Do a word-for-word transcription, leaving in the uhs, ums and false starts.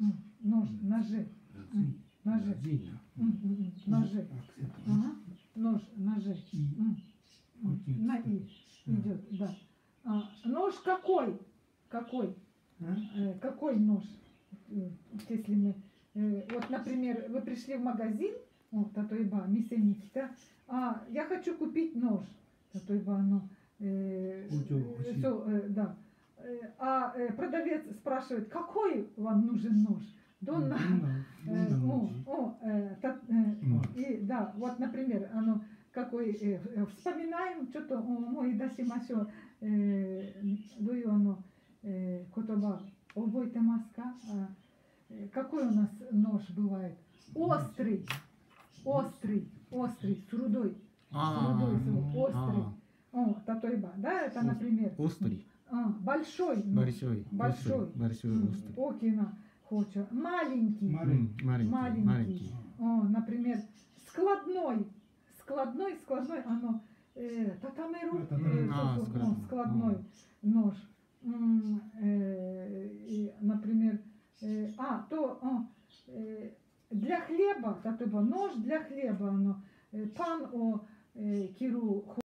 М, Нож, ножи. М, Ножи. М, м, м, Ножи. Ага. Нож, ножи. М, м, На и идет, да. А, нож какой? Какой? Э, Какой нож? Э, Если мы, э, вот, например, вы пришли в магазин, вот, татуйба, мисеники, да, а я хочу купить нож, татуйба, ну, э, э, всё, э, да. Э, А э, продавец спрашивает, какой вам нужен нож? Донна, э, о, о, э, та- э, и, да, вот, например, оно, какой, э, э, вспоминаем, что-то, мой дасимасё, дую оно, э, котоба, обойте маска, а, э, какой у нас нож бывает? Острый, острый, острый, с рудой, с рудой, с рудой, острый. О, татойба, да, это, например, Острый. а, большой нож, Большой. большой, Острый. Большой, М, острый. окина, хоча, маленький, М, Маленький. маленький, Маленький. О, например, складной, складной, складной, оно, э, татамеру, Это, э, а, су- су- складной. о, складной нож. М, э, и, например, э, а, то, о, э, для хлеба, татуба, нож для хлеба, оно, э, пан о, э, киру